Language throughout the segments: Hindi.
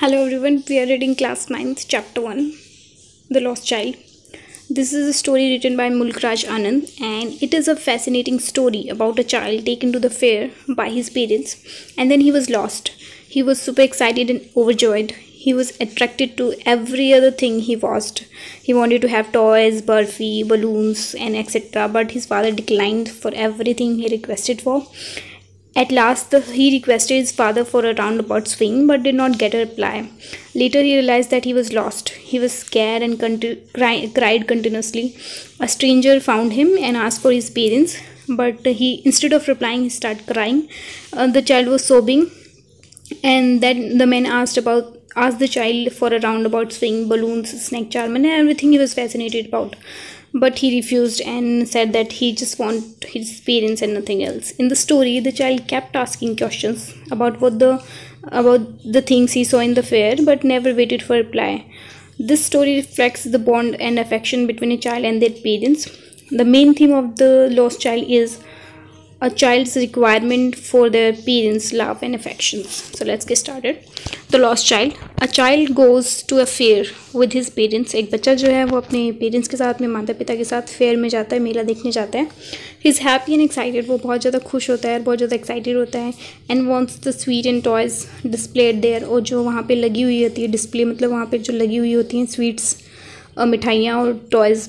Hello everyone, we are reading class 9th chapter 1, The Lost Child. This is a story written by Mulk Raj Anand and it is a fascinating story about a child taken to the fair by his parents and then he was lost. He was super excited and overjoyed. He was attracted to every other thing he watched. He wanted to have toys, burfi, balloons and etc. But his father declined for everything he requested for. At last, he requested his father for a roundabout swing but did not get a reply. Later, he realized that he was lost. He was scared and cried continuously. A stranger found him and asked for his parents, but instead of replying, he started crying. The child was sobbing, and then the man asked the child for a roundabout swing, balloons, snake charm, and everything he was fascinated about. But he refused and said that he just wanted his parents and nothing else. In the story, the child kept asking questions about the things he saw in the fair, but never waited for a reply. This story reflects the bond and affection between a child and their parents. The main theme of The Lost Child is a child's requirement for their parents' love and affections. So let's get started. The Lost Child. A child goes to a fair with his parents. एक बच्चा जो है वो अपने पेरेंट्स के साथ में माता पिता के साथ फेयर में जाता है, मेला देखने जाता है. He is happy and excited. वो बहुत ज़्यादा खुश होता है, बहुत ज़्यादा एक्साइटेड होता है. And wants the sweet and toys displayed there. और जो वहाँ पे लगी हुई होती है डिस्प्ले, मतलब वहाँ पे जो लगी हुई होती हैं स्वीट्स, मिठाइयाँ और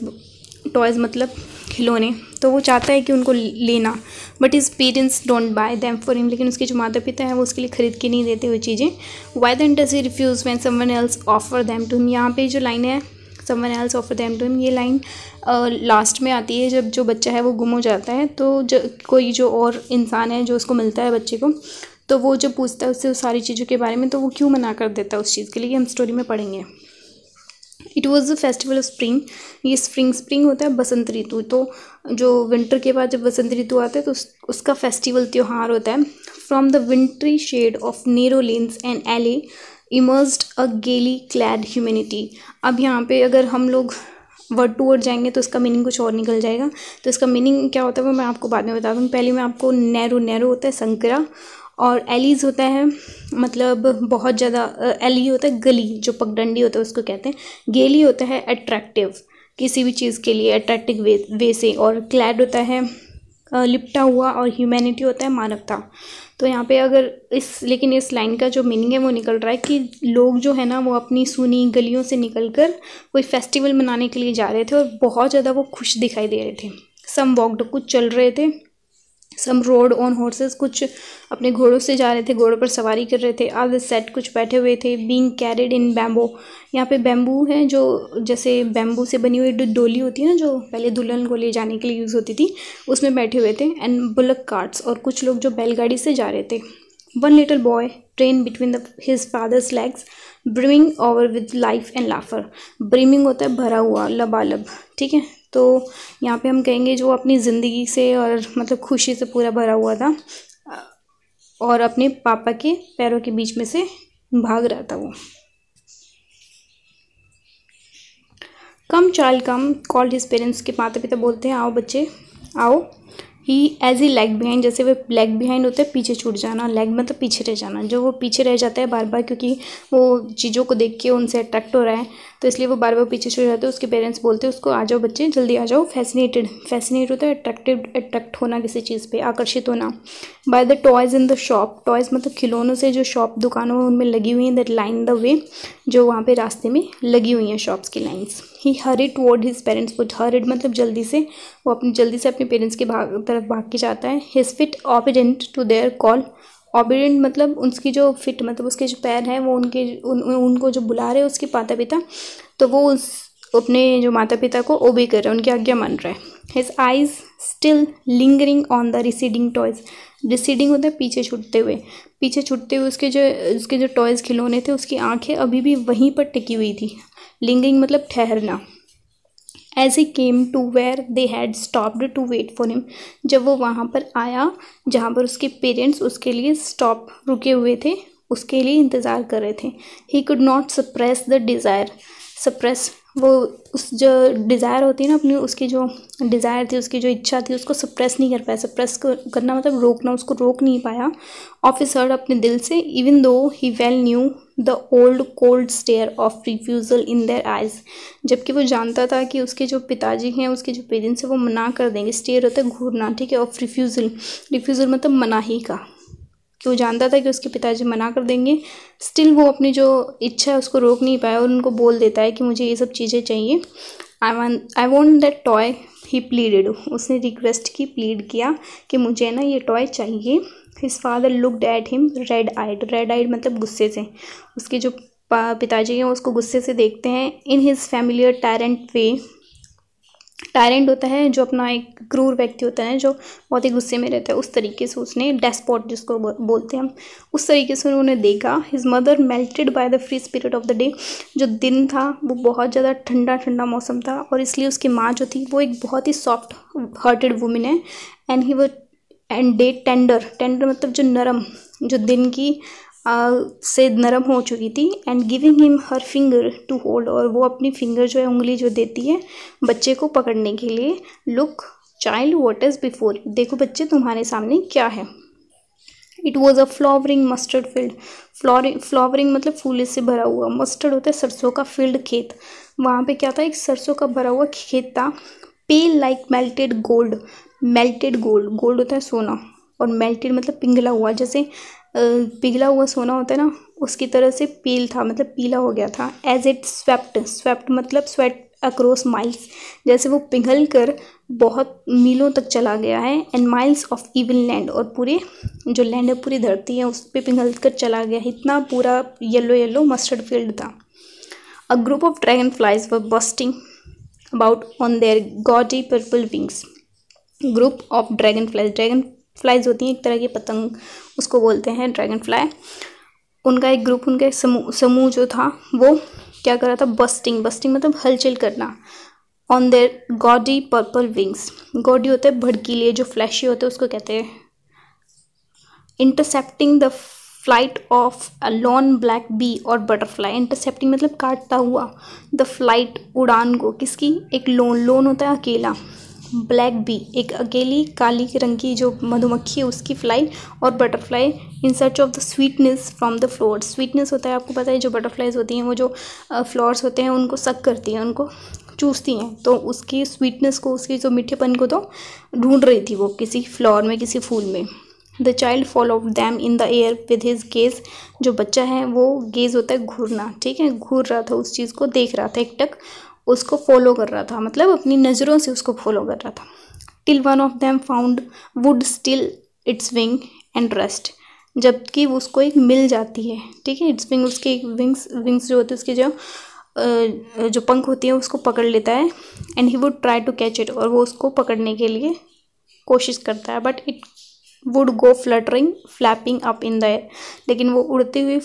टॉयज़ मतलब खिलौने, तो वो चाहता है कि उनको लेना. But his parents don't buy them for him. लेकिन उसके जो माता पिता हैं वो उसके लिए ख़रीद के नहीं देते हुए चीज़ें. Why then does he refuse when someone else offer them to him. यहाँ पे जो लाइन है someone else offer them to him, ये लाइन लास्ट में आती है जब जो बच्चा है वो गुम हो जाता है. तो कोई जो और इंसान है जो उसको मिलता है बच्चे को, तो वो जब पूछता है उससे उस सारी चीज़ों के बारे में, तो वो क्यों मना कर देता है उस चीज़ के लिए, हम स्टोरी में पढ़ेंगे. It was the festival of spring. ये स्प्रिंग होता है बसंत ऋतु. तो जो विंटर के बाद जब बसंत ऋतु आता है तो उसका फेस्टिवल त्यौहार होता है. From the wintry shade of narrow lanes and alleys immersed a gaily clad humanity. अब यहाँ पे अगर हम लोग वर्ड टू वर्ड जाएंगे तो इसका मीनिंग कुछ और निकल जाएगा. तो इसका मीनिंग क्या होता है वो मैं आपको बाद में बता दूँ. पहले मैं आपको नैरो होता है संकरा, और एलीज होता है मतलब बहुत ज़्यादा. एली होता है गली, जो पगडंडी होता है उसको कहते हैं. गेली होता है अट्रैक्टिव, किसी भी चीज़ के लिए अट्रैक्टिव वे से. और क्लैड होता है लिपटा हुआ, और ह्यूमैनिटी होता है मानवता. तो यहाँ पे अगर लेकिन इस लाइन का जो मीनिंग है वो निकल रहा है कि लोग जो है ना वो अपनी सुनी गलियों से निकलकर कोई फेस्टिवल मनाने के लिए जा रहे थे और बहुत ज़्यादा वो खुश दिखाई दे रहे थे. सम वॉक्ड, कुछ चल रहे थे. सम रोड ऑन हॉर्सेस, कुछ अपने घोड़ों से जा रहे थे, घोड़ों पर सवारी कर रहे थे. अदर सेट, कुछ बैठे हुए थे. Being carried in bamboo. यहाँ पे बैम्बू है जो जैसे बैम्बू से बनी हुई डोली होती है ना, जो पहले दुल्हन को ले जाने के लिए यूज़ होती थी, उसमें बैठे हुए थे. एंड बुलक कार्ट्स, और कुछ लोग जो बैलगाड़ी से जा रहे थे. One little boy train between his father's legs brimming over with life and laughter. Brimming होता है भरा हुआ, लबालब. ठीक है, तो यहाँ पे हम कहेंगे जो अपनी ज़िंदगी से और मतलब खुशी से पूरा भरा हुआ था और अपने पापा के पैरों के बीच में से भाग रहा था वो. Come child come called his parents. के माता पिता बोलते हैं आओ बच्चे आओ. He as he lag behind, जैसे वो लैग बिहाइंड होता है पीछे छूट जाना. लैग मतलब पीछे रह जाना, जो वो पीछे रह जाता है बार बार क्योंकि वो चीज़ों को देख के उनसे अट्रैक्ट हो रहा है, तो इसलिए वो बार बार पीछे छूट जाते हैं. उसके पेरेंट्स बोलते हैं उसको आ जाओ बच्चे जल्दी आ जाओ. फैसिनेट होता है अट्रैक्ट होना किसी चीज़ पे, आकर्षित होना. By the toys in the shop. Toys मतलब खिलौनों से जो शॉप दुकानों में उनमें लगी हुई हैं. दैट लाइन द वे, जो वहाँ पे रास्ते में लगी हुई हैं शॉप्स की lines. He hurried toward his parents. वो हरिड मतलब जल्दी से, वो जल्दी से अपने पेरेंट्स के तरफ भाग के जाता है. His feet obedient to their call. Obedient मतलब उसकी जो फिट मतलब उसके जो पैर हैं वो उनको जो बुला रहे हैं उसके माता पिता, तो वो अपने जो माता पिता को ओबे कर रहा है, उनकी आज्ञा मान रहा है. His eyes still lingering on the receding toys. Receding होता है पीछे छूटते हुए उसके जो टॉयज़ खिलौने थे उसकी आंखें अभी भी वहीं पर टिकी हुई थी. लिंगरिंग मतलब ठहरना. As he came to where they had stopped to wait for him. जब वो वहाँ पर आया जहाँ पर उसके पेरेंट्स उसके लिए रुके हुए थे, उसके लिए इंतज़ार कर रहे थे. He could not suppress the desire. Suppress वो उस जो डिज़ायर होती है ना अपनी, उसकी जो डिज़ायर थी, उसकी जो इच्छा थी, उसको सप्रेस नहीं कर पाया. सप्रेस करना मतलब रोकना, उसको रोक नहीं पाया. ऑफ हिज हार्ट, अपने दिल से. Even though he well knew the old cold stare of refusal in their eyes, जबकि वो जानता था कि उसके जो पिताजी हैं, उसके जो पेरेंट्स हैं, वो मना कर देंगे। स्टेयर होता है घूरना, ठीक है, ऑफ रिफ्यूज़ल, रिफ्यूज़ल मतलब मनाही का, कि वो जानता था कि उसके पिताजी मना कर देंगे। स्टिल वो अपनी जो इच्छा है उसको रोक नहीं पाया और उनको बोल देता है कि मुझे ये सब चीज़ें चाहिए। I want that toy, he pleaded, उसने रिक्वेस्ट की, प्लीड किया कि मुझे ना ये टॉय चाहिए। His father looked at him red eyed, red eyed मतलब गुस्से से, उसके जो पिताजी हैं उसको गुस्से से देखते हैं। In his familiar tyrant way, tyrant होता है जो अपना एक क्रूर व्यक्ति होता है जो बहुत ही गुस्से में रहता है, उस तरीके से उसने, डेस्पोट जिसको बोलते हैं हम, उस तरीके से उन्होंने देखा। His mother melted by the free spirit of the day, जो दिन था वो बहुत ज़्यादा ठंडा ठंडा मौसम था और इसलिए उसकी माँ जो थी वो एक बहुत ही सॉफ्ट हार्टेड वुमेन है। एंड ही वो एंड डे टेंडर, टेंडर मतलब जो नरम, जो दिन की से नरम हो चुकी थी। And giving him her finger to hold, और वो अपनी फिंगर जो है, उंगली जो देती है बच्चे को पकड़ने के लिए। Look child what is before you, देखो बच्चे तुम्हारे सामने क्या है। It was a flowering mustard field, flowering मतलब फूले से भरा हुआ, मस्टर्ड होता है सरसों का, फील्ड खेत, वहाँ पे क्या था, एक सरसों का भरा हुआ खेत था। Pale like melted gold, melted gold, gold होता है सोना, और मेल्टेड मतलब पिघला हुआ, जैसे पिघला हुआ सोना होता है ना, उसकी तरह से पील था, मतलब पीला हो गया था। एज इट स्वेप्ट, स्वेप्ट मतलब स्वेट अक्रॉस माइल्स, जैसे वो पिघल कर बहुत मीलों तक चला गया है। And miles of even land, और पूरे जो लैंड है, पूरी धरती है, उस पर पिघल कर चला गया, इतना पूरा येलो येलो मस्टर्ड फील्ड था। A group of dragon flies were bustling about on their gaudy purple wings, group of dragon flies होती हैं एक तरह की पतंग, उसको बोलते हैं ड्रैगन फ्लाई। उनका एक ग्रुप, उनका एक समूह जो था वो क्या कर रहा था, बस्टिंग, बस्टिंग मतलब हलचल करना, on their gaudy purple wings, gaudy होता है भड़कीले, जो फ्लैशी होते हैं उसको कहते हैं। Intercepting the flight of a lone black bee और बटरफ्लाई, इंटरसेप्टिंग मतलब काटता हुआ, द फ्लाइट उड़ान को, किसकी, एक लोन, लोन होता है अकेला, ब्लैक बी एक अकेली काली रंग की जो मधुमक्खी है उसकी फ्लाइट, और butterfly in search of the sweetness from the flowers, sweetness होता है आपको पता है, जो बटरफ्लाइज होती हैं वो जो फ्लावर्स होते हैं उनको सक करती हैं, उनको चूसती हैं, तो उसकी स्वीटनेस को, उसकी जो मीठेपन को तो ढूंढ रही थी वो किसी फ्लावर में, किसी फूल में। The child followed them in the air with his gaze, जो बच्चा है वो गेज होता है घूरना, ठीक है, घूर रहा था, उस चीज़ को देख रहा था, एकटक उसको फॉलो कर रहा था, मतलब अपनी नज़रों से उसको फॉलो कर रहा था। Till one of them found would still its wing and rest, जबकि उसको एक मिल जाती है, ठीक है, इट्स विंग, उसके विंग्स जो होते हैं, उसके जो पंख होती है उसको पकड़ लेता है। And he would try to catch it, और वो उसको पकड़ने के लिए कोशिश करता है, but it would go fluttering flapping up in the air, लेकिन वो उड़ती हुई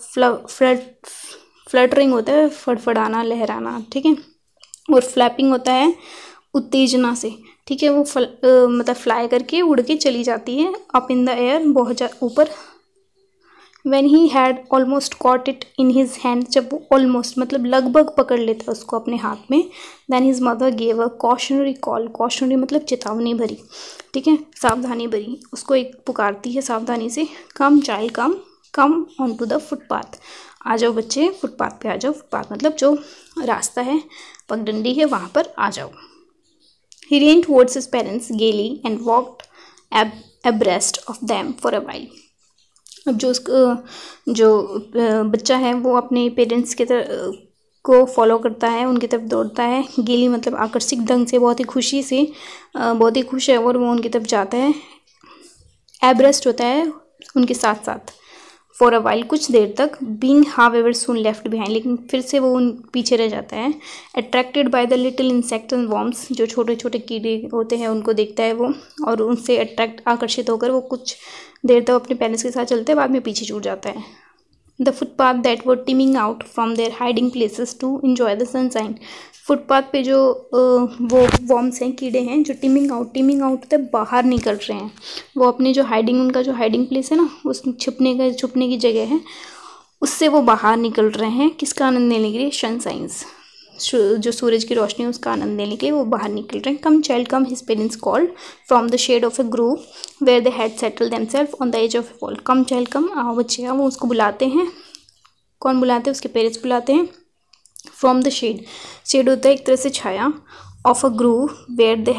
फ्लटरिंग होता है फड़फड़ाना, लहराना, ठीक है, और फ्लैपिंग होता है उत्तेजना से, ठीक है, वो मतलब फ्लाई करके उड़ के चली जाती है अप इन द एयर, बहुत ऊपर। When he had almost caught it in his hand, जब वो ऑलमोस्ट मतलब लगभग पकड़ लेता है उसको अपने हाथ में, then his mother gave a cautionary call, cautionary मतलब चेतावनी भरी, ठीक है, सावधानी भरी, उसको एक पुकारती है सावधानी से, come child come, come on to the footpath, आ जाओ बच्चे फुटपाथ पे आ जाओ, फुटपाथ मतलब जो रास्ता है, पगडंडी है, वहाँ पर आ जाओ। ही ran towards his parents gaily and walked abreast of them for a while. अब जो बच्चा है वो अपने पेरेंट्स के तरफ को फॉलो करता है, उनकी तरफ दौड़ता है, गेली मतलब आकर्षित ढंग से, बहुत ही खुशी से, बहुत ही खुश है और वो उनकी तरफ जाता है। एब्रेस्ट होता है उनके साथ साथ, फॉर अ वाइल कुछ देर तक, being however soon left behind, लेकिन फिर से वो उन पीछे रह जाता है। Attracted by the little insect and worms, जो छोटे छोटे कीड़े होते हैं उनको देखता है वो, और उनसे आकर्षित होकर वो कुछ देर तक अपने पेरेंट्स के साथ चलते हैं, बाद में पीछे छूट जाता है। The footpath that were teeming out from their hiding places to enjoy the sunshine, footpath पे जो वो वॉर्म्स हैं, कीड़े हैं, जो टिमिंग आउट तक बाहर निकल रहे हैं, वो अपने जो हाइडिंग, उनका जो हाइडिंग प्लेस है ना, उस छुपने की जगह है, उससे वो बाहर निकल रहे हैं, किसका आनंद लेने के लिए, सनशाइन्स, जो सूरज की रोशनी है उसका आनंद लेने के लिए वो बाहर निकल रहे हैं। Come child come, his parents called from the shade of a grove where they had settled themselves on the edge of a wall, come child come, आओ बच्चे आओ, वो उसको बुलाते हैं कौन बुलाते हैं? उसके पेरेंट्स बुलाते हैं। फ्रॉम द शेड, शेड होता है एक तरह से छाया, of a grove where the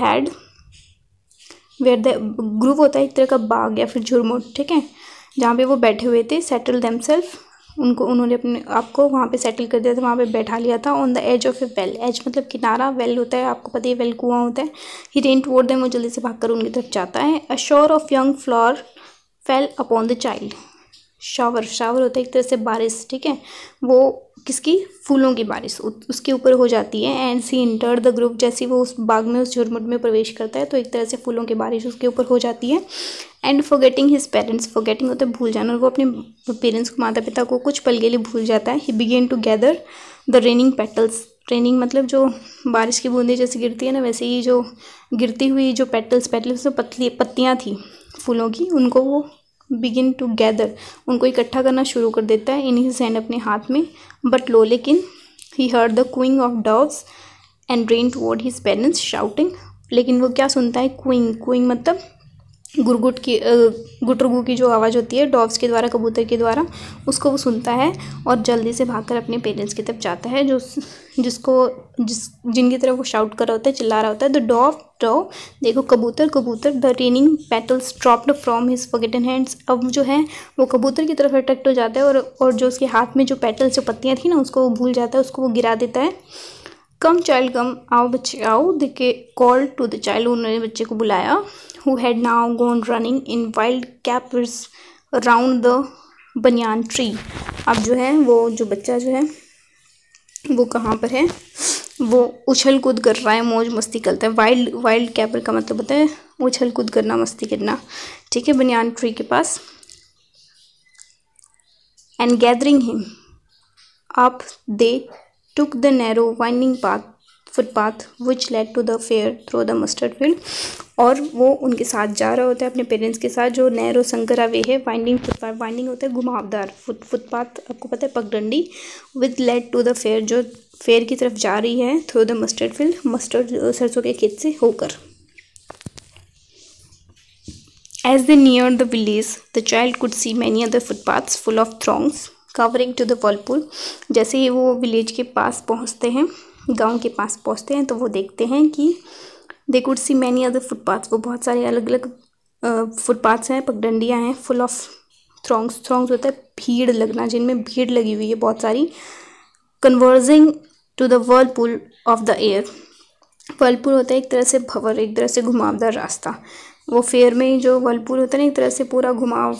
grove होता है एक तरह का बाग या फिर झुरमुट, ठीक है, जहाँ पे वो बैठे हुए थे। सेटल देमसेल्फ, उन्होंने अपने आप को वहाँ पे सेटल कर दिया था, वहाँ पे बैठा लिया था। On the edge of a well, edge मतलब किनारा, वेल होता है आपको पता है, वेल कुआं होता है। ही रेन टुवर्ड देम, वो जल्दी से भागकर उनकी तरफ जाता है। A shower of young flower fell upon the child, shower होता है एक तरह से बारिश, ठीक है, वो किसकी? फूलों की बारिश उसके ऊपर हो जाती है। And she entered the group, जैसे वो उस बाग में, उस झुरमुट में प्रवेश करता है तो एक तरह से फूलों की बारिश उसके ऊपर हो जाती है। And forgetting his parents, forgetting होता है भूल जाना, और वो अपने पेरेंट्स को, माता पिता को कुछ पल के लिए भूल जाता है। He began to gather the raining petals, raining मतलब जो बारिश की बूंदें जैसे गिरती है ना, वैसे ही जो गिरती हुई जो पेटल्स तो पत्तियाँ थी फूलों की, उनको वो बिगिन टू गैदर, उनको इकट्ठा करना शुरू कर देता है। इन हिज हैंड, अपने हाथ में। बट लो, लेकिन he heard the cooing of doves and rain toward his parents shouting, लेकिन वो क्या सुनता है? क्विंग मतलब गुरगुट की, गुटरगू की जो आवाज़ होती है डॉव्स के द्वारा, कबूतर के द्वारा, उसको वो सुनता है और जल्दी से भागकर अपने पेरेंट्स की तरफ जाता है, जिनकी तरफ वो शाउट कर रहा होता है, चिल्ला रहा होता है। द डॉव देखो, कबूतर the raining petals dropped from his forgotten hands, अब जो है वो कबूतर की तरफ अट्रैक्ट हो जाता है और जो उसके हाथ में जो पेटल्स, जो पत्तियाँ थी ना, उसको वो भूल जाता है, उसको वो गिरा देता है। कम चाइल्ड कम, आओ बच्चे आओ, they call to the child, उन्होंने बच्चे को बुलाया। who had now gone running in wild capers around the banyan tree, अब जो है वो जो बच्चा जो है वो कहाँ पर है? वो उछल कूद कर रहा है, मौज मस्ती करता है। वाइल्ड कैपर का मतलब होता है उछल कूद करना, मस्ती करना, ठीक है, बनियान ट्री के पास। And gathering him up they took the narrow winding footpath which led to the fair through the mustard field, और वो उनके साथ जा रहा होता है अपने पेरेंट्स के साथ, जो नैरो संकरा वे है, वाइंडिंग फुटपाथ, वाइंडिंग होता है घुमावदार, फुटपाथ आपको पता है पगडंडी, with led to the fair, जो फेयर की तरफ जा रही है, through the mustard field, mustard सरसों के खेत से होकर। As they neared the village, the child could see many other footpaths full of throngs covering to the whirlpool. जैसे ही वो विलेज के पास पहुँचते हैं, गांव के पास पहुँचते हैं, तो वो देखते हैं कि they could see many other footpaths, वो बहुत सारे अलग अलग फुटपाथ्स हैं, पगडंडियाँ हैं, full of throngs होता है भीड़ लगना, जिनमें भीड़ लगी हुई है बहुत सारी। converging to the whirlpool of the air, whirlpool होता है एक तरह से भंवर, एक तरह से घुमावदार रास्ता। वो फेयर में जो whirlpool होता है ना, एक तरह से पूरा घुमाव,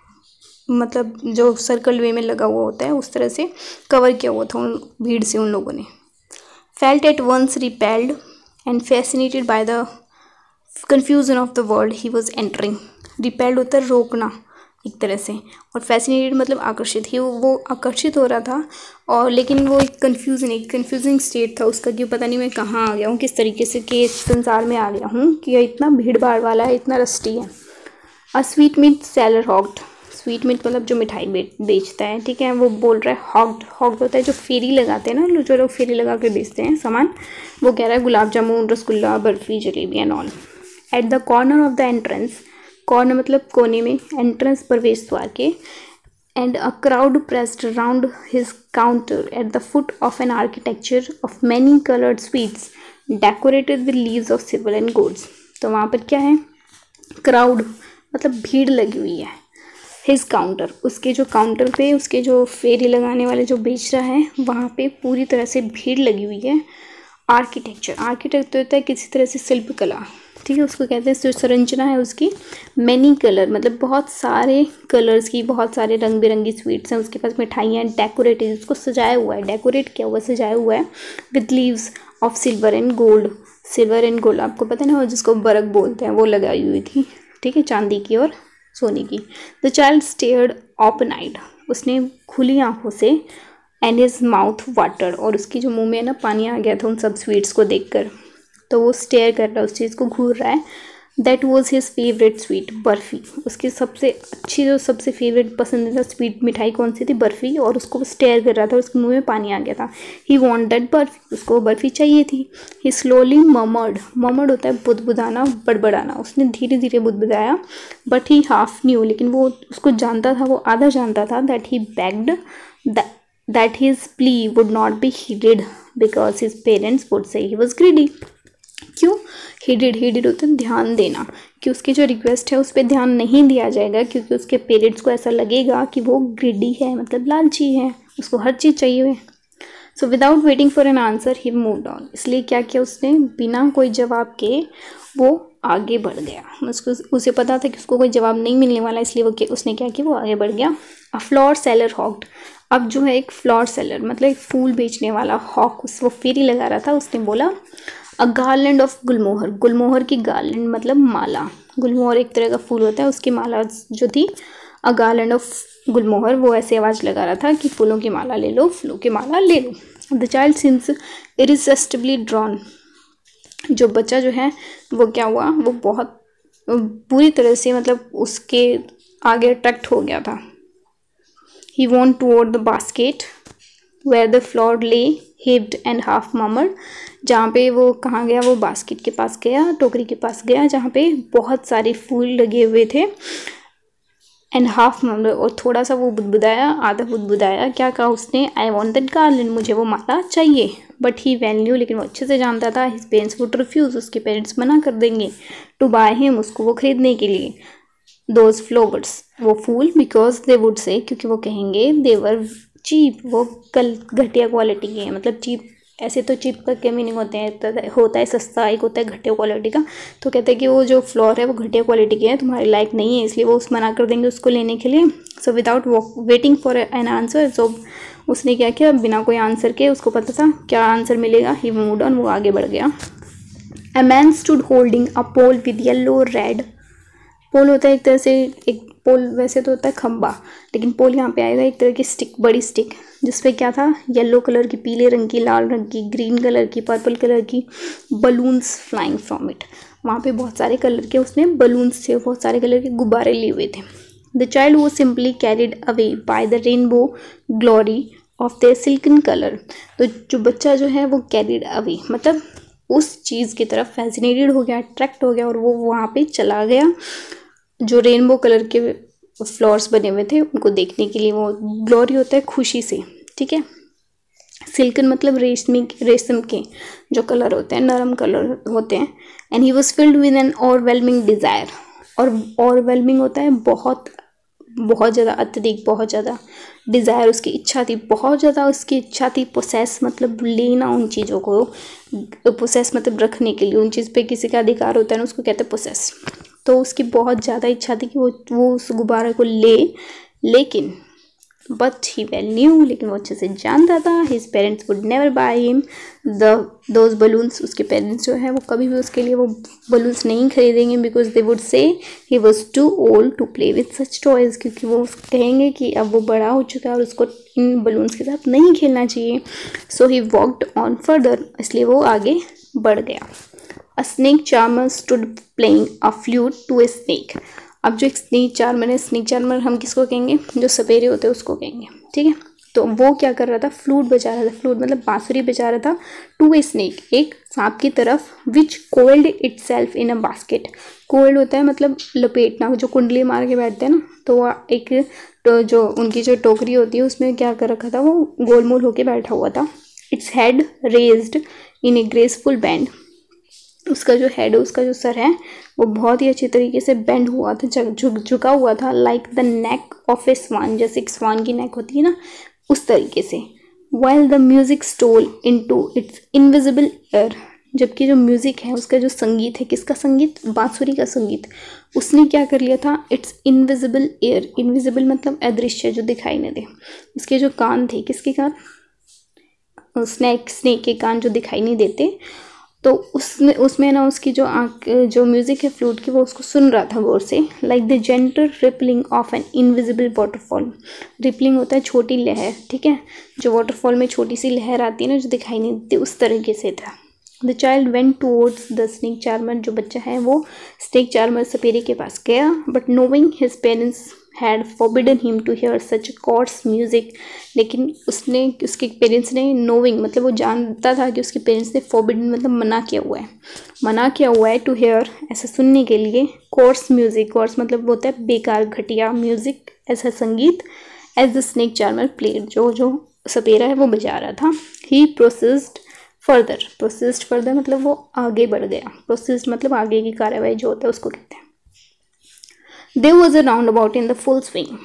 मतलब जो सर्कल वे में लगा हुआ होता है, उस तरह से कवर किया हुआ था उन भीड़ से उन लोगों ने। felt at once repelled and fascinated by the confusion of the world he was entering. repelled होता है रोकना एक तरह से, और fascinated मतलब आकर्षित ही, वो आकर्षित हो रहा था, और लेकिन वो एक कन्फ्यूजिंग स्टेट था उसका, कि पता नहीं मैं कहाँ आ गया हूँ, किस तरीके से के संसार में आ गया हूँ कि ये इतना भीड़ भाड़ वाला है, इतना रस्टी है। A sweet meat seller hawked, sweet meat मतलब जो मिठाई बेचता है, ठीक है, वो बोल रहा है हॉग्ड होता है जो फेरी लगाते हैं ना, जो लोग फेरी लगा के बेचते हैं सामान, वो कह रहा है gulab jamun, rasgulla, barfi, jalebi and all. At the corner of the entrance, corner मतलब कोने में, एंट्रेंस प्रवेश द्वार के, and a crowd pressed round his counter at the foot of an architecture of many coloured sweets decorated with leaves of silver and golds. तो वहाँ पर क्या है? क्राउड मतलब भीड़ लगी हुई है। हिज काउंटर, उसके जो काउंटर पे, उसके जो फेरी लगाने वाले जो बेच रहा है, वहाँ पे पूरी तरह से भीड़ लगी हुई है। आर्किटेक्ट तो होता है किसी तरह से शिल्पकला, ठीक है, उसको कहते हैं, जो संरचना है उसकी। मैनी कलर मतलब बहुत सारे कलर्स की, बहुत सारे रंग बिरंगी स्वीट्स हैं उसके पास, मिठाइयाँ, डेकोरेटेड, उसको सजाया हुआ है, डेकोरेट किया हुआ, सजाया हुआ है, with leaves of silver and gold आपको पता है ना, जिसको बरक बोलते हैं, वो लगाई हुई थी, ठीक है, चांदी की और सोने की। The child stared open eyed, उसने खुली आंखों से, एंड हिज माउथ वाटर्ड, और उसकी जो मुंह में ना पानी आ गया था उन सब स्वीट्स को देखकर, तो वो स्टेयर कर रहा है, उस चीज़ को घूर रहा है। That was his favourite sweet, barfi, उसकी सबसे अच्छी, जो सबसे फेवरेट पसंदीदा स्वीट मिठाई कौन सी थी? बर्फ़ी, और उसको वो स्टेयर कर रहा था, उसके मुंह में पानी आ गया था। ही वॉन्टेड बर्फ़ी, उसको बर्फ़ी चाहिए थी। ही स्लोली मर्मर्ड होता है बुदबुदाना, बड़बड़ाना, उसने धीरे धीरे बुदबुदाया। बट ही हाफ न्यू, लेकिन वो उसको जानता था, वो आधा जानता था, that he begged that his plea would not be heeded because his parents would say he was greedy. क्यों? heeded होता है ध्यान देना, कि उसकी जो रिक्वेस्ट है उस पर ध्यान नहीं दिया जाएगा क्योंकि उसके पेरेंट्स को ऐसा लगेगा कि वो ग्रीडी है, मतलब लालची है, उसको हर चीज़ चाहिए। So without waiting for an answer he moved on. इसलिए क्या किया उसने, बिना कोई जवाब के वो आगे बढ़ गया। उसे पता था कि उसको कोई जवाब नहीं मिलने वाला, इसलिए उसने क्या किया, वो आगे बढ़ गया। A flower seller hawked. अब जो है एक फ्लावर सेलर मतलब एक फूल बेचने वाला हॉक, वो फेरी लगा रहा था, उसने बोला अ गार्लैंड ऑफ गुलमोहर। गुलमोहर की गार्लैंड मतलब माला। गुलमोहर एक तरह का फूल होता है, उसकी माला जो थी अ गार्लैंड ऑफ गुलमोहर, वो ऐसे आवाज़ लगा रहा था कि फूलों की माला ले लो, फूलों की माला ले लो। The child seems irresistibly drawn. जो बच्चा जो है वो क्या हुआ, वो बहुत बुरी तरह से मतलब उसके आगे अट्रैक्ट हो गया था। He went toward the basket where the flower lay heaped and half murmured. जहाँ पे वो कहाँ गया, वो बास्केट के पास गया, टोकरी के पास गया जहाँ पे बहुत सारे फूल लगे हुए थे। एंड हाफ मर्मर्ड, और थोड़ा सा वो बुदबुदाया, आधा बुदबुदाया। क्या कहा उसने, आई वॉन्ट दैट गार्लैंड, मुझे वो माला चाहिए। बट ही वेल न्यू, लेकिन वो अच्छे से जानता था, हिज पेरेंट्स वुड रिफ्यूज़, उसके पेरेंट्स मना कर देंगे, टू बाय हिम, उसको वो खरीदने के लिए, दोज फ्लावर्स, वो फूल, बिकॉज दे वुड से, क्योंकि वो कहेंगे, दे वर चीप, वो कल घटिया क्वालिटी के हैं। मतलब चीप, ऐसे तो चीप का क्या मीनिंग होते हैं, होता है सस्ता, एक होता है घटिया क्वालिटी का। तो कहते हैं कि वो जो फ्लावर है वो घटिया क्वालिटी के है, तुम्हारे लायक नहीं है, इसलिए वो उस मना कर देंगे उसको लेने के लिए। So without waiting for an answer, so उसने क्या किया, बिना कोई आंसर के, उसको पता था क्या आंसर मिलेगा, ही मूव्ड ऑन, वो आगे बढ़ गया। A man stood holding a pole with yellow red. Pole होता है एक तरह से, एक पोल वैसे तो होता है खंबा, लेकिन पोल यहाँ पे आएगा एक तरह की स्टिक, बड़ी स्टिक, जिसपे क्या था, येलो कलर की, पीले रंग की, लाल रंग की, ग्रीन कलर की, पर्पल कलर की बलून्स फ्लाइंग फ्रॉम इट। वहाँ पे बहुत सारे कलर के उसने बलून्स थे, बहुत सारे कलर के गुब्बारे लिए हुए थे। द चाइल्ड वो simply carried away by the rainbow glory of their silken colour. तो जो बच्चा जो है वो कैरिड अवे मतलब उस चीज़ की तरफ फैसिनेटेड हो गया, अट्रैक्ट हो गया, और वो वहाँ पे चला गया जो रेनबो कलर के फ्लावर्स बने हुए थे उनको देखने के लिए। वो ग्लोरी होता है खुशी से, ठीक है। सिल्कन मतलब रेशम के जो कलर होते हैं, नरम कलर होते हैं। And he was filled with an overwhelming desire, और ओवरवेलमिंग होता है बहुत बहुत ज़्यादा, अत्यधिक, बहुत ज़्यादा। डिज़ायर उसकी इच्छा थी, बहुत ज़्यादा उसकी इच्छा थी। पोसेस मतलब लेना उन चीज़ों को, पोसेस मतलब रखने के लिए, उन चीज़ पे किसी का अधिकार होता है ना, उसको कहते हैं पोसेस। तो उसकी बहुत ज़्यादा इच्छा थी कि वो उस गुब्बारे को ले, लेकिन बट ही वेल न्यू, लेकिन वो अच्छे से जानता था, his parents would never buy him those balloons, उसके पेरेंट्स जो है वो कभी भी उसके लिए वो बलून्स नहीं खरीदेंगे, because they would say he was too old to play with such toys, क्योंकि वो कहेंगे कि अब वो बड़ा हो चुका है और उसको इन बलून्स के साथ नहीं खेलना चाहिए। So he walked on further, इसलिए वो आगे बढ़ गया। A snake charmer stood playing a flute to a snake. अब जो एक स्नेक चार्मर है, स्नेक चार्मर हम किसको कहेंगे, जो सपेरे होते हैं उसको कहेंगे, ठीक है। तो वो क्या कर रहा था, फ्लूट बजा रहा था, फ्लूट मतलब बांसुरी बजा रहा था, टू ए स्नेक, एक सांप की तरफ, which coiled itself in a basket. Coiled होता है मतलब लपेटना, जो कुंडली मार के बैठते हैं ना, तो वो एक तो जो उनकी जो टोकरी होती है उसमें क्या कर रखा था, वो गोलमोल होके बैठा हुआ था। Its head raised in a graceful bend, उसका जो हेड है, उसका जो सर है वो बहुत ही अच्छी तरीके से बेंड हुआ था, झुका हुआ था, like the neck of a swan, जैसे एक स्वान की नेक होती है ना, उस तरीके से। While the music stole into its invisible air, जबकि जो म्यूजिक है उसका जो संगीत है, किसका संगीत, बांसुरी का संगीत, उसने क्या कर लिया था, इट्स इनविजिबल एयर, इनविजिबल मतलब अदृश्य, जो दिखाई नहीं दे। उसके जो कान थे, किसके कान, स्नेक के कान जो दिखाई नहीं देते, तो उसमें ना उसकी जो आँख, जो म्यूज़िक है फ्लूट की, वो उसको सुन रहा था गौर से। Like the gentle rippling of an invisible waterfall, rippling होता है छोटी लहर, ठीक है, जो वाटरफॉल में छोटी सी लहर आती है ना, जो दिखाई नहीं देती, उस तरीके से था। The child went towards the snake charmer, जो बच्चा है वो स्नेक चार्मर सपेरे के पास गया, but knowing his parents had forbidden him to hear such coarse music, लेकिन उसके पेरेंट्स ने, नोविंग मतलब वो जानता था कि उसके पेरेंट्स ने फॉरबिडन मतलब मना किया हुआ है टू हियर, ऐसा सुनने के लिए, कोर्स म्यूजिक, कोर्स मतलब होता है बेकार, घटिया, म्यूजिक ऐसा संगीत, as the snake charmer played, जो सपेरा है वो बजा रहा था। ही प्रोसेस्ड फर्दर मतलब वो आगे बढ़ गया। प्रोसेस्ड मतलब आगे की कार्रवाई जो होता है उसको कहते हैं। There was a roundabout in the full swing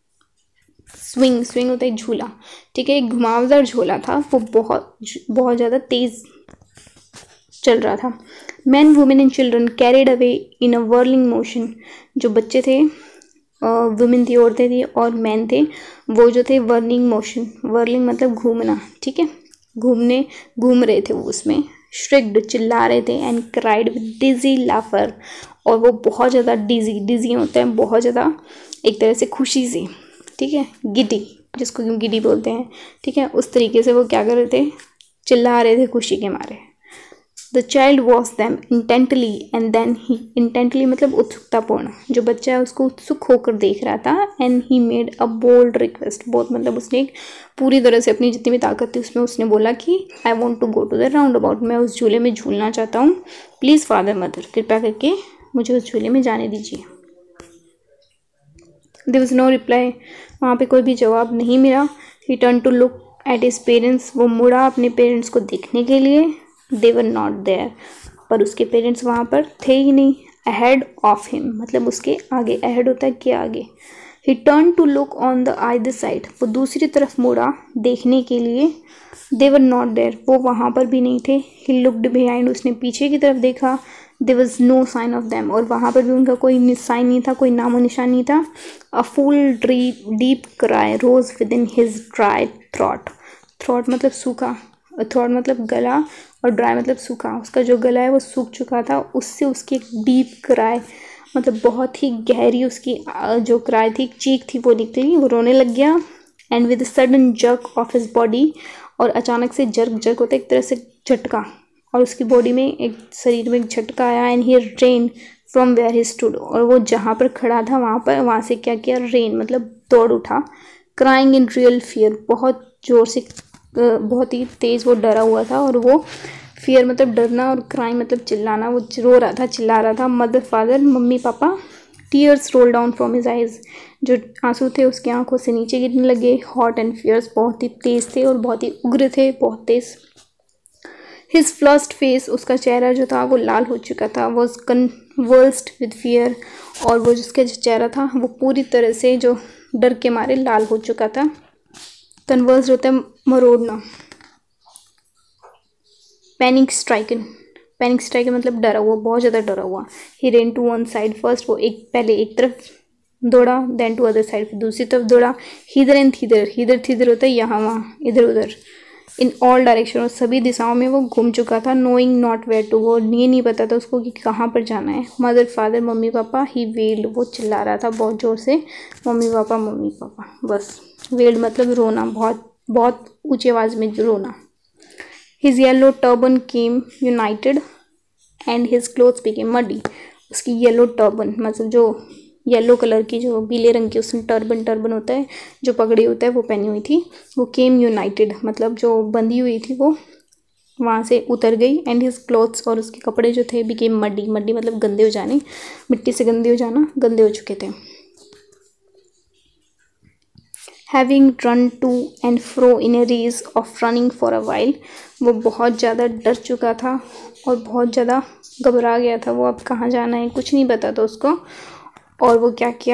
होता है एक झूला, ठीक है, एक घुमावदार झूला था, वो बहुत बहुत ज़्यादा तेज चल रहा था। Man women and children carried away in a whirling motion, जो बच्चे थे, वुमेन थी, औरतें थी, और मैन थे, वो जो थे व्हर्लिंग मतलब घूमना, ठीक है, घूम रहे थे वो उसमें। श्रिक्ड चिल्ला रहे थे, and cried with dizzy laughter, और वो बहुत ज़्यादा डिजी होता है बहुत ज़्यादा एक तरह से खुशी से, ठीक है, गिडी, जिसको गिडी बोलते हैं, ठीक है, उस तरीके से वो क्या कर रहे थे, चिल्ला रहे थे खुशी के मारे। The child watch them intently and then he, intently मतलब उत्सुकतापूर्ण, जो बच्चा है उसको उत्सुक होकर देख रहा था। And he made a bold request, बहुत मतलब उसने एक पूरी तरह से अपनी जितनी भी ताकत थी उसमें उसने बोला कि I want to go to the roundabout, मैं उस झूले में झूलना चाहता हूँ, प्लीज़ फादर मदर, कृपया करके मुझे उस झूले में जाने दीजिए। देयर वाज नो रिप्लाई, वहाँ पे कोई भी जवाब नहीं मिला। He turn to look at his parents, वो मुड़ा अपने पेरेंट्स को देखने के लिए। दे वर नॉट देयर, पर उसके पेरेंट्स वहाँ पर थे ही नहीं। अहेड ऑफ हिम मतलब उसके आगे, अहेड होता है कि आगे। He turn to look on the other side, वो दूसरी तरफ मुड़ा देखने के लिए। दे वर नॉट देयर, वो वहाँ पर भी नहीं थे। ही लुक्ड बिहाइंड, उसने पीछे की तरफ देखा। There was no sign of them, और वहाँ पर भी उनका कोई साइन नहीं था, कोई नामो निशान नहीं था। A full deep cry rose within his dry throat मतलब सूखा, थ्रॉट मतलब गला, और ड्राई मतलब सूखा, उसका जो गला है वो सूख चुका था, उससे उसकी एक डीप क्राई मतलब बहुत ही गहरी उसकी जो क्राई थी, चीख थी, वो निकली, वो रोने लग गया। And with sudden jerk of his body, और अचानक से जर्क होता है एक तरह से झटका, और उसकी बॉडी में एक शरीर में एक झटका आया। And he ran from where he stood, और वो जहाँ पर खड़ा था वहाँ से क्या किया, रेन मतलब दौड़ उठा। क्राइंग इन रियल फियर, बहुत जोर से बहुत ही तेज़ वो डरा हुआ था, और वो फियर मतलब डरना, और क्राइंग मतलब चिल्लाना, वो रो रहा था, चिल्ला रहा था। मदर फादर मम्मी पापा, tears roll down from his eyes, जो आंसू थे उसकी आंखों से नीचे गिरने लगे। हॉट एंड फियर्स, बहुत ही तेज़ थे और बहुत ही उग्र थे, बहुत तेज़। हिज फ्लस्ड फेस, उसका चेहरा जो था वो लाल हो चुका था। वॉज कन्वर्स्ड विद फियर, और वो जिसका जो चेहरा था वो पूरी तरह से जो डर के मारे लाल हो चुका था। कन्वर्स्ड होता है मरोड़ना। पैनिक स्ट्राइकन मतलब डरा हुआ, बहुत ज़्यादा डरा हुआ। He ran to one side first, वो पहले एक तरफ दौड़ा, देन टू अदर साइड, फिर दूसरी तरफ दौड़ा। हिदर एंड थिदर होता है यहाँ वहाँ, इधर उधर। इन ऑल डायरेक्शन, और सभी दिशाओं में वो घूम चुका था। Knowing not where to go, ये नहीं पता था उसको कि कहाँ पर जाना है। मदर फादर मम्मी पापा, ही वेल्ड, वो चिल्ला रहा था बहुत ज़ोर से, मम्मी पापा, बस। वेल्ड मतलब रोना, बहुत ऊँची आवाज़ में रोना। His yellow turban came united and his clothes became muddy. उसकी येलो टर्बन मतलब जो येलो कलर की, जो पीले रंग की उसने टर्बन होता है, जो पगड़ी होता है, वो पहनी हुई थी। वो केम यूनाइटेड मतलब जो बंधी हुई थी वो वहाँ से उतर गई। एंड हिज क्लॉथ्स, और उसके कपड़े जो थे, बिकेम मड्डी मतलब गंदे हो जाने, मिट्टी से गंदे हो चुके थे। Having run to and fro in a race of running for a while, वो बहुत ज़्यादा डर चुका था और बहुत ज़्यादा घबरा गया था। वो अब कहाँ जाना है कुछ नहीं पता था उसको, और वो क्या किया,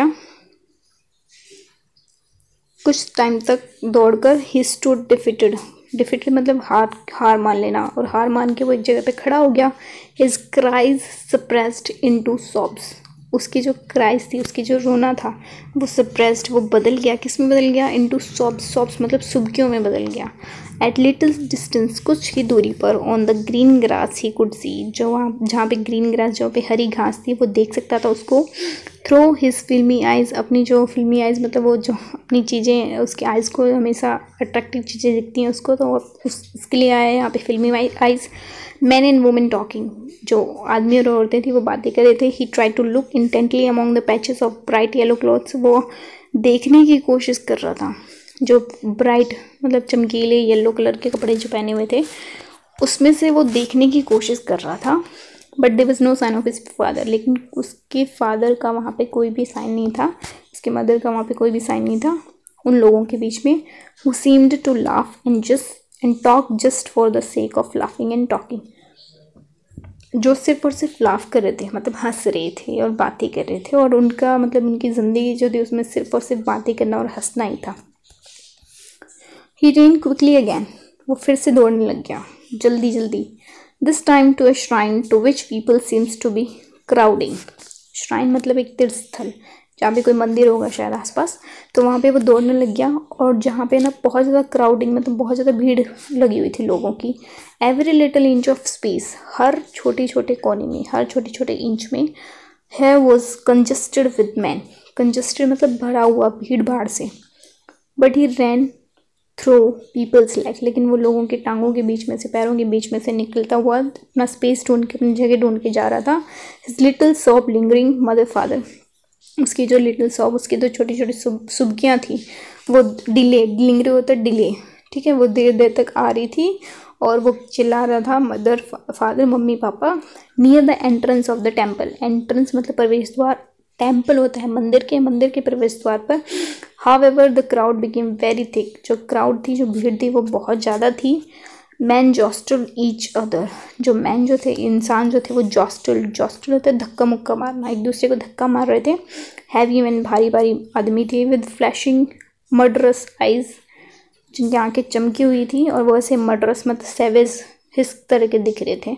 कुछ टाइम तक दौड़कर ही स्टूड डिफिटेड मतलब हार मान लेना, और हार मान के वो एक जगह पे खड़ा हो गया। His cries suppressed into sobs, उसकी जो क्राइज थी, उसकी जो रोना था, वो सप्रेस्ड, वो बदल गया, किस में बदल गया, इनटू सॉब्स मतलब सुबकियों में बदल गया। एट लिटिल डिस्टेंस, कुछ ही दूरी पर, on the green grass he could see, जो वहाँ जहाँ पे ग्रीन ग्रास, जहाँ पे हरी घास थी, वो देख सकता था उसको। थ्रो हिज फिल्मी आइज़, अपनी जो फिल्मी आइज़ मतलब वो जो अपनी चीज़ें, उसके आइज़ को हमेशा अट्रैक्टिव चीज़ें दिखती हैं उसको, तो वो उसके लिए आया यहाँ पे filmy eyes. Man and women talking, जो आदमी और औरतें थी वो बातें कर रहे थे। He try to look intently among the patches of bright yellow clothes, वो देखने की कोशिश कर रहा था, जो ब्राइट मतलब चमकीले येलो कलर के कपड़े जो पहने हुए थे, उसमें से वो देखने की कोशिश कर रहा था। But there was no sign of his father, लेकिन उसके फादर का वहाँ पे कोई भी साइन नहीं था, उसके मदर का वहाँ पे कोई भी साइन नहीं था। उन लोगों के बीच में, who seemed to laugh and talk just for the sake of laughing and talking, जो सिर्फ और सिर्फ लाफ कर रहे थे, मतलब हंस रहे थे और बातें कर रहे थे, और उनका मतलब उनकी ज़िंदगी जो थी उसमें सिर्फ और सिर्फ बातें करना और हंसना ही था। He ran quickly again, वो फिर से दौड़ने लग गया जल्दी जल्दी, this time to a shrine to which people seems to be crowding। shrine मतलब एक तीर्थ स्थल, जहाँ पे कोई मंदिर होगा शायद आसपास, तो वहाँ पे वो दौड़ने लग गया, और जहाँ पे ना बहुत ज़्यादा क्राउडिंग, मतलब बहुत ज़्यादा भीड़ लगी हुई थी लोगों की। Every little inch of space, हर छोटे छोटे कोने में, हर छोटे छोटे इंच में, he was congested with man, congested मतलब भरा हुआ भीड़ भाड़ से। But he ran through peoples like, लेकिन वो लोगों के टांगों के बीच में से, पैरों के बीच में से निकलता हुआ अपना स्पेस ढूंढ के, अपनी जगह ढूंढ के जा रहा था। His little sob lingering mother father, उसकी जो लिटिल सॉप, उसकी जो छोटी छोटी सुबकियाँ थी, वो डिले, लिंगरी होता है डिले, ठीक है, वो देर देर तक आ रही थी, और वो चिल्ला रहा था मदर फादर, मम्मी पापा, near the entrance of the temple, entrance मतलब प्रवेश द्वार, टेम्पल होता है मंदिर के प्रवेश द्वार पर। However the crowd became very thick, जो क्राउड थी, जो भीड़ थी, वो बहुत ज़्यादा थी। मैन जॉस्टल ईच अदर, जो मैन जो थे, इंसान जो थे, वो जॉस्टल होता है धक्का मुक्का मारना, एक दूसरे को धक्का मार रहे थे। हैवी मैन, भारी भारी आदमी थे, विद फ्लैशिंग मर्डरस आइज, जिनकी आंखें चमकी हुई थी, और वो ऐसे मर्डरस मतलब सेवेज हिस तरह के दिख रहे थे।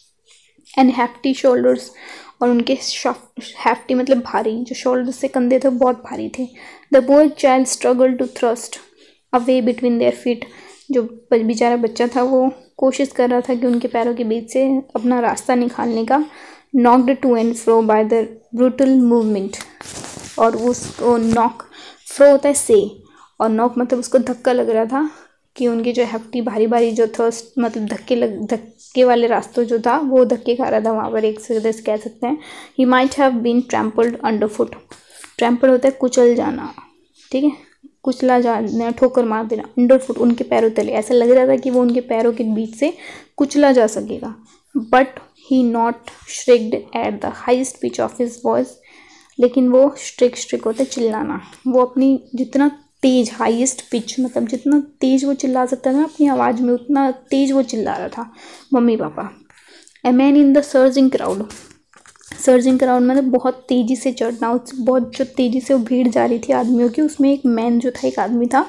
एंड हैफ्टी शोल्डर्स, और उनके हैफ्टी मतलब भारी, जो शोल्डर्स से कंधे थे बहुत भारी थे। The boy child struggle to thrust away between their feet, जो बेचारा बच्चा था वो कोशिश कर रहा था कि उनके पैरों के बीच से अपना रास्ता निकालने का। Knocked to and fro by the brutal movement, और उसको नॉक, फ्रो होता है से, और नॉक मतलब उसको धक्का लग रहा था कि उनकी जो हैफ्टी भारी भारी जो थ्रस्ट मतलब धक्के वाले रास्तों जो था, वो धक्के खा रहा था वहाँ पर, एक से कह सकते हैं। He might have been trampled under foot, trample होता है कुचल जाना, ठीक है, कुचला जाना, ठोकर मार देना, अंडर फुट उनके पैरों तले, ऐसा लग रहा था कि वो उनके पैरों के बीच से कुचला जा सकेगा। But he not shrieked at the highest pitch of his voice, लेकिन वो स्ट्रिक होता है चिल्लाना, वो अपनी जितना तेज, हाईएस्ट पिच मतलब जितना तेज वो चिल्ला सकता था अपनी आवाज़ में, उतना तेज वो चिल्ला रहा था मम्मी पापा। A man in the surging crowd, surging crowd मतलब बहुत तेज़ी से चढ़ना, उस बहुत जो तेज़ी से वो भीड़ जा रही थी आदमियों की, उसमें एक मैन जो था, एक आदमी था।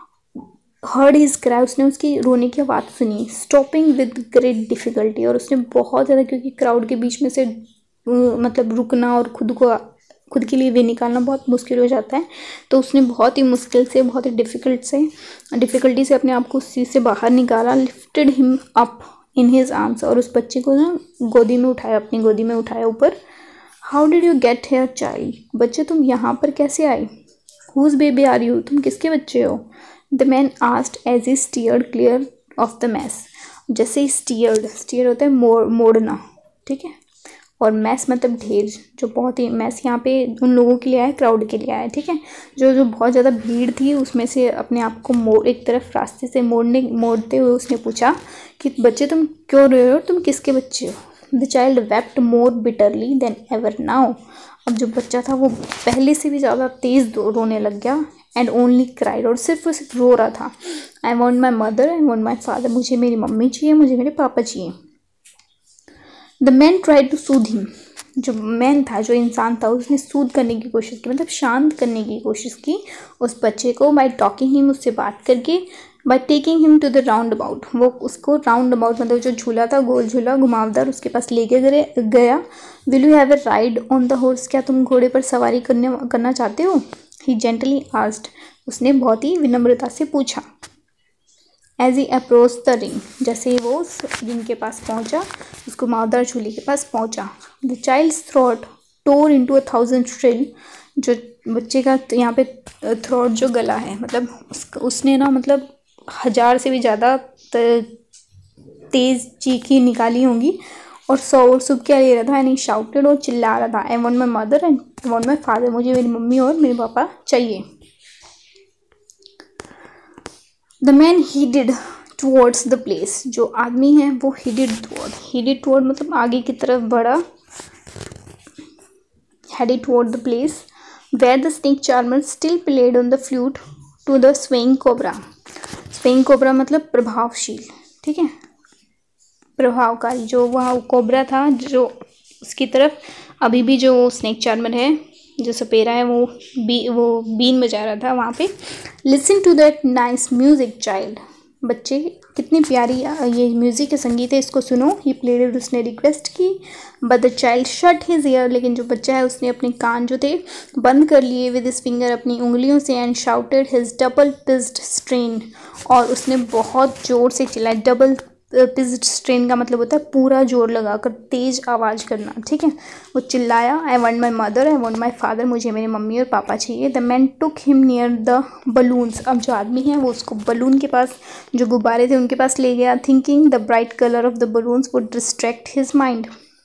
हर्ड हिज क्राई, उसने उसकी रोने की आवाज़ सुनी। स्टॉपिंग विद ग्रेट डिफ़िकल्टी, और उसने बहुत ज़्यादा, क्योंकि क्राउड के बीच में से मतलब रुकना और खुद के लिए वे निकालना बहुत मुश्किल हो जाता है, तो उसने बहुत ही मुश्किल से, बहुत ही डिफ़िकल्टी से अपने आप को उस चीज़ से बाहर निकाला। Lifted him up in his arms, और उस बच्चे को ना गोदी में उठाया, अपनी गोदी में उठाया ऊपर। How did you get here child, बच्चे तुम यहाँ पर कैसे आए। हुज बेबी आर यू, तुम किसके बच्चे हो। The man asked as he steered clear of the mess, जैसे ही स्टीयर होता है मोड़ना, ठीक है, और मैस मतलब ढेर, जो बहुत ही, मैस यहाँ पे उन लोगों के लिए आया, क्राउड के लिए आया, ठीक है, जो बहुत ज़्यादा भीड़ थी, उसमें से अपने आप को एक तरफ रास्ते से मोड़ते हुए उसने पूछा कि बच्चे तुम क्यों रो रहे हो, तुम किसके बच्चे हो। The child wept more bitterly than ever now, अब जो बच्चा था वो पहले से भी ज़्यादा तेज़ रोने लग गया। एंड ओनली क्राइड, और सिर्फ रो रहा था। I want my mother, I want my father, मुझे मेरी मम्मी चाहिए, मुझे मेरे पापा चाहिए। The man tried to soothe him, जो मैन था, जो इंसान था, उसने सूद करने की कोशिश की, मतलब शांत करने की कोशिश की उस बच्चे को, बाय टॉकिंग हिम, उससे बात करके, by taking him to the roundabout, वो उसको राउंड अबाउट मतलब जो झूला था, गोल झूला घुमावदार, उसके पास लेके गया। Will you have a ride on the horse, क्या तुम घोड़े पर सवारी करना चाहते हो। ही जेंटली आस्क्ड, उसने बहुत ही विनम्रता से पूछा। As he approach the ring, जैसे ही वो उस रिंग के पास पहुंचा, उसको घुमावदार झूले के पास पहुंचा। The child's throat tore into 1000 shrill, जो बच्चे का यहाँ पे थ्रोट जो गला है, मतलब उसने ना मतलब 1000 से भी ज़्यादा तेज़ चीखें निकाली होंगी, और सुब क्या ले रहा था, यानी शाउटेड, और चिल्ला रहा था। I want my mother and I want my father, मुझे मेरी मम्मी और मेरे पापा चाहिए। The man headed towards the place, जो आदमी है वो हीडेड टूवर्ड मतलब आगे की तरफ बढ़ा। Headed toward the place where the snake charmer still played on the flute to the swaying cobra. Swaying cobra मतलब प्रभावशील, ठीक है, प्रभावकारी। जो वह कोबरा था जो उसकी तरफ अभी भी जो स्नेक चार्मर है जो सपेरा है वो बीन बजा रहा था वहाँ पे। Listen to that nice music child. बच्चे कितनी प्यारी ये म्यूज़िक है, संगीत है, इसको सुनो। ही प्लेड, उसने रिक्वेस्ट की। But the child shut his ear, लेकिन जो बच्चा है उसने अपने कान जो थे बंद कर लिए विद हिज फिंगर, अपनी उंगलियों से। And shouted his double pitched strain, और उसने बहुत ज़ोर से चिल्लाया। डबल पिच्ड स्ट्रेन का मतलब होता है पूरा जोर लगाकर तेज़ आवाज़ करना, ठीक है। वो चिल्लाया, I want my mother, I want my father, मुझे मेरे मम्मी और पापा चाहिए। The man took him near the balloons. अब जो आदमी है वो उसको बलून के पास, जो गुब्बारे थे उनके पास ले गया। Thinking the bright colour of the balloons would distract his mind.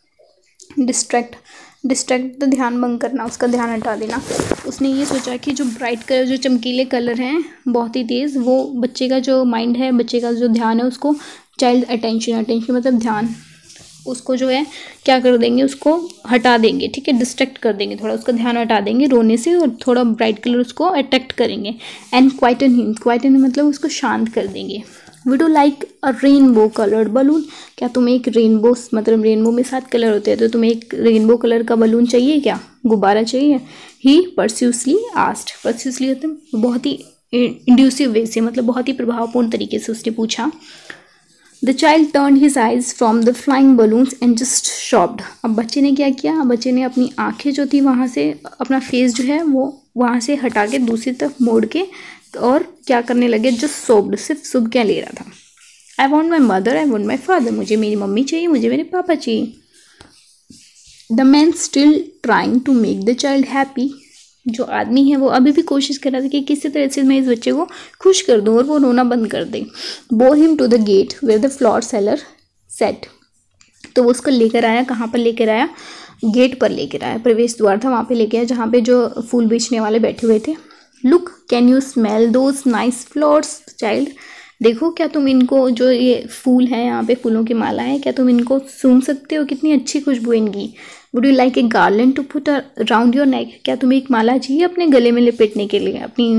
Distract तो ध्यान भंग करना, उसका ध्यान हटा देना। उसने ये सोचा कि जो ब्राइट कलर, जो चमकीले कलर हैं बहुत ही तेज़, वो बच्चे का जो माइंड है, बच्चे का जो ध्यान है उसको, चाइल्ड अटेंशन मतलब ध्यान, उसको जो है क्या कर देंगे, उसको हटा देंगे, ठीक है, डिस्ट्रैक्ट कर देंगे, थोड़ा उसका ध्यान हटा देंगे रोने से, और थोड़ा ब्राइट कलर उसको अट्रैक्ट करेंगे। एंड क्वाइटन हिम, क्वाइटन मतलब उसको शांत कर देंगे। Would you like a rainbow coloured balloon, क्या तुम्हें एक रेनबो, मतलब रेनबो में 7 कलर होते हैं, तो तुम्हें एक रेनबो कलर का बलून चाहिए क्या, गुब्बारा चाहिए। ही परस्यूसली आस्क्ड, परस्यूसली मतलब बहुत ही इंड्यूसिव वे से, मतलब बहुत ही प्रभावपूर्ण तरीके से उसने पूछा। The child turn his eyes from the flying balloons and just sobbed. अब बच्चे ने क्या किया, बच्चे ने अपनी आंखें जो थी वहाँ से, अपना फेस जो है वो वहाँ से हटा के दूसरी तरफ मोड़ के, और क्या करने लगे, जस्ट सोप्ड, सिर्फ सुबकियाँ ले रहा था। I want my mother, I want my father, मुझे मेरी मम्मी चाहिए, मुझे मेरे पापा चाहिए। The man still trying to make the child happy. जो आदमी है वो अभी भी कोशिश कर रहा था कि किसी तरह से मैं इस बच्चे को खुश कर दूं और वो रोना बंद कर दे। Bore him to the gate where the flower seller sat. तो वो उसको लेकर आया, कहाँ पर लेकर आया, गेट पर लेकर आया, प्रवेश द्वार था वहाँ पे लेके आया जहाँ पे जो फूल बेचने वाले बैठे हुए थे। Look, can you smell those nice flowers child. देखो क्या तुम इनको, जो ये फूल हैं यहाँ पे, फूलों की माला है, क्या तुम इनको सूंघ सकते हो, कितनी अच्छी खुशबू इनकी। Would you like a garland to put around your neck, क्या तुम्हें एक माला चाहिए अपने गले में लपेटने के लिए, अपनी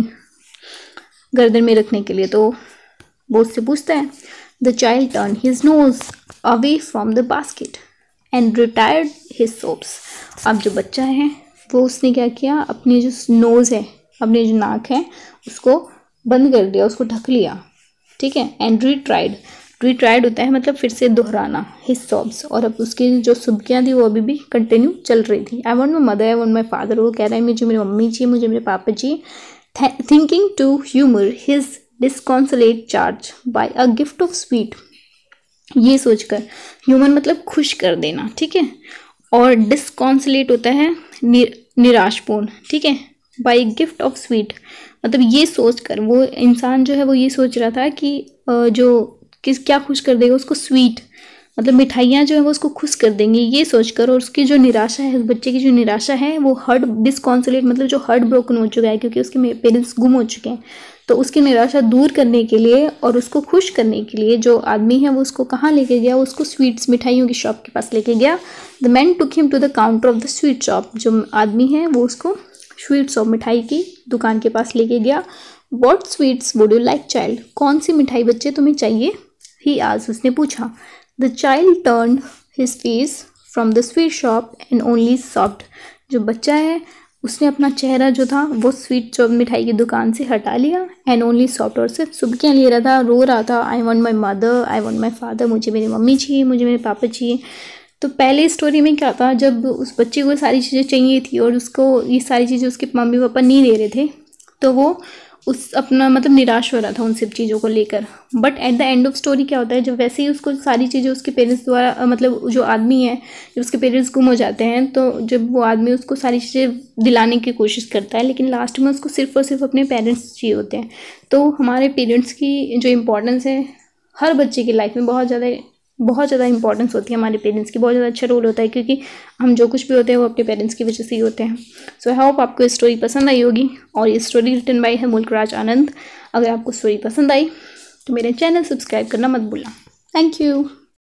गर्दन में रखने के लिए। तो वो उससे पूछता है। The child turn his nose away from the basket and retired his sobs. अब जो बच्चा है वो उसने क्या किया, अपनी जो नोज़ है, अपनी जो नाक है, उसको बंद कर दिया, उसको ढक लिया, ठीक है। एंड रिट्राइड होता है मतलब फिर से दोहराना, हिज सॉब्स। और अब उसकी जो सुबकियाँ थी वो अभी भी कंटिन्यू चल रही थी। I want my mother, I want my father, वो कह रहा है मुझे मेरी मम्मी चाहिए, मुझे मेरे पापा चाहिए। Thinking to humour his disconsolate charge by a gift of sweet. ये सोचकर, ह्यूमर मतलब खुश कर देना, ठीक है, और डिस्कॉन्सोलेट होता है निराशपूर्ण, ठीक है। बाय गिफ्ट ऑफ स्वीट मतलब ये सोचकर, वो इंसान जो है वो ये सोच रहा था कि जो क्या खुश कर देगा उसको, स्वीट मतलब मिठाइयाँ जो है वो उसको खुश कर देंगी, ये सोचकर। और उसकी जो निराशा है, उस बच्चे की जो निराशा है, वो हार्ट डिस्कॉन्सोलेट मतलब जो हार्ट ब्रोकन हो चुका है क्योंकि उसके पेरेंट्स गुम हो चुके हैं, तो उसकी निराशा दूर करने के लिए और उसको खुश करने के लिए जो आदमी है वो उसको कहाँ लेके गया, उसको स्वीट्स मिठाइयों की शॉप के पास लेके गया। The man took him to the counter of the sweet shop. जो आदमी है वो उसको स्वीट शॉप, मिठाई की दुकान के पास लेके गया। What sweets would you like child, कौन सी मिठाई बच्चे तुम्हें चाहिए। ही आज, उसने पूछा। The child turn his face from the sweet shop and only sobbed. जो बच्चा है उसने अपना चेहरा जो था वो स्वीट शॉप मिठाई की दुकान से हटा लिया। एंड ओनली सॉफ्ट, और सिर्फ सुबकियाँ ले रहा था, रो रहा था। I want my mother, I want my father, मुझे मेरी मम्मी चाहिए, मुझे मेरे पापा चाहिए। तो पहले स्टोरी में क्या था, जब उस बच्चे को सारी चीज़ें चाहिए थी और उसको ये सारी चीज़ें उसके मम्मी पापा नहीं दे रहे थे, तो वो उस अपना मतलब निराश हो रहा था उन सब चीज़ों को लेकर। But at the end of story क्या होता है, जब वैसे ही उसको सारी चीज़ें उसके पेरेंट्स द्वारा, मतलब जो आदमी है, जब उसके पेरेंट्स गुम हो जाते हैं, तो जब वो आदमी उसको सारी चीज़ें दिलाने की कोशिश करता है, लेकिन लास्ट में उसको सिर्फ और सिर्फ अपने पेरेंट्स चाहिए होते हैं। तो हमारे पेरेंट्स की जो इम्पोर्टेंस है हर बच्चे की लाइफ में बहुत ज़्यादा इंपॉर्टेंस होती है। हमारे पेरेंट्स की बहुत ज़्यादा अच्छा रोल होता है, क्योंकि हम जो कुछ भी होते हैं वो अपने पेरेंट्स की वजह से ही होते हैं। सो आई होप आपको ये स्टोरी पसंद आई होगी, और ये स्टोरी रिटन बाय है मुल्कराज आनंद। अगर आपको स्टोरी पसंद आई तो मेरे चैनल सब्सक्राइब करना मत भूलना। Thank you.